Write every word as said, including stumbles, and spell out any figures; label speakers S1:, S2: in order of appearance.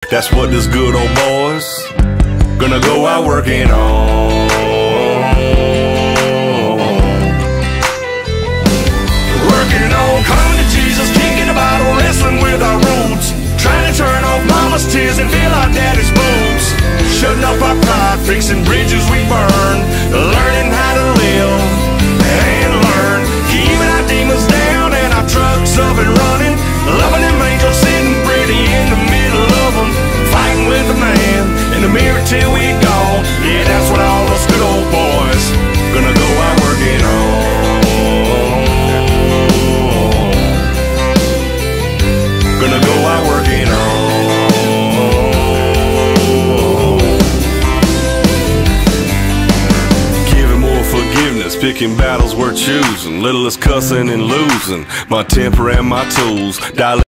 S1: That's what this good old boy's gonna go out working on. Working on, coming to Jesus, kicking the bottle, wrestling with our roots, trying to turn off mama's tears and feel our daddy's boots, shutting up our pride, fixing bridges we burn, learning how to live and learn, keeping our demons down and our trucks up and running, loving them angels sitting pretty in the middle of them, fighting with the man in the mirror till we gone. Yeah, that's what all us good old boys gonna go out working on. Gonna go out working on. Giving more forgiveness, picking battles we're choosing, littlest cussing and losing my temper and my tools.